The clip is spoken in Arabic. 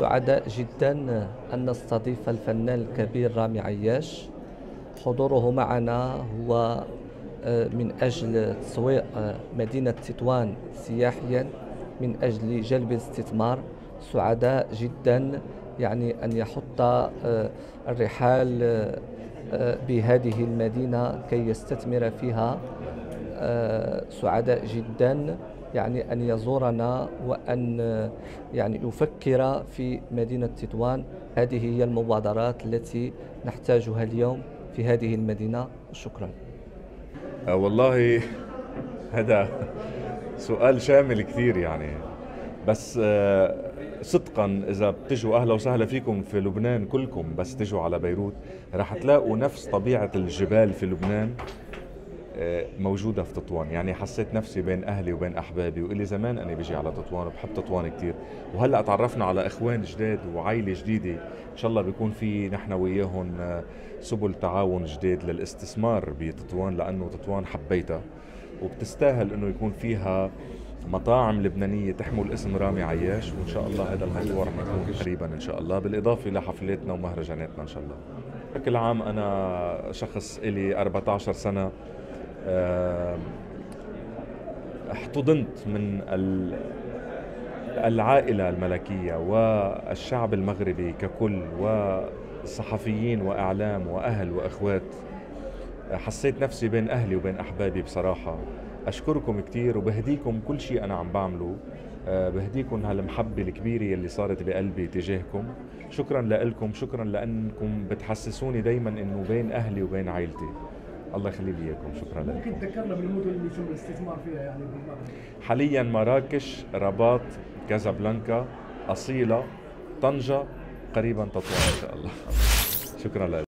سعداء جدا أن نستضيف الفنان الكبير رامي عياش. حضوره معنا هو من أجل تسويق مدينة تطوان سياحيا، من أجل جلب الاستثمار. سعداء جدا أن يحط الرحال بهذه المدينة كي يستثمر فيها. سعداء جدا أن يزورنا وأن يفكر في مدينة تطوان. هذه هي المبادرات التي نحتاجها اليوم في هذه المدينة. شكرا. والله هذا سؤال شامل كثير بس صدقا إذا بتجوا أهلا وسهلا فيكم في لبنان كلكم، بس تجوا على بيروت رح تلاقوا نفس طبيعة الجبال في لبنان موجودة في تطوان. حسيت نفسي بين أهلي وبين أحبابي، وإلي زمان أنا بيجي على تطوان وبحب تطوان كتير. وهلأ تعرفنا على إخوان جداد وعائلة جديدة، إن شاء الله بيكون في نحن وياهم سبل تعاون جديد للاستثمار بتطوان، لأنه تطوان حبيتها وبتستاهل أنه يكون فيها مطاعم لبنانية تحمل اسم رامي عياش. وإن شاء الله هذا الموضوع رح يكون قريبا إن شاء الله، بالإضافة لحفلاتنا ومهرجاناتنا إن شاء الله. بشكل عام أنا شخص إلي 14 سنة احتضنت من العائلة الملكية والشعب المغربي ككل، والصحفيين وإعلام وأهل وأخوات. حسيت نفسي بين أهلي وبين أحبابي بصراحة. أشكركم كتير وبهديكم كل شيء أنا عم بعمله. بهديكم هالمحبة الكبيرة اللي صارت بقلبي تجاهكم. شكرا لكم، شكرا لأنكم بتحسسوني دايما إنه بين أهلي وبين عائلتي. الله يخلي لي اياكم. شكرا لكم. ممكن تذكرنا بالمدن اللي يتم الاستثمار فيها بالمغرب؟ حاليا مراكش، رباط، كازابلانكا، أصيلة، طنجة، قريبا تطوان ان شاء الله. شكرا لكم.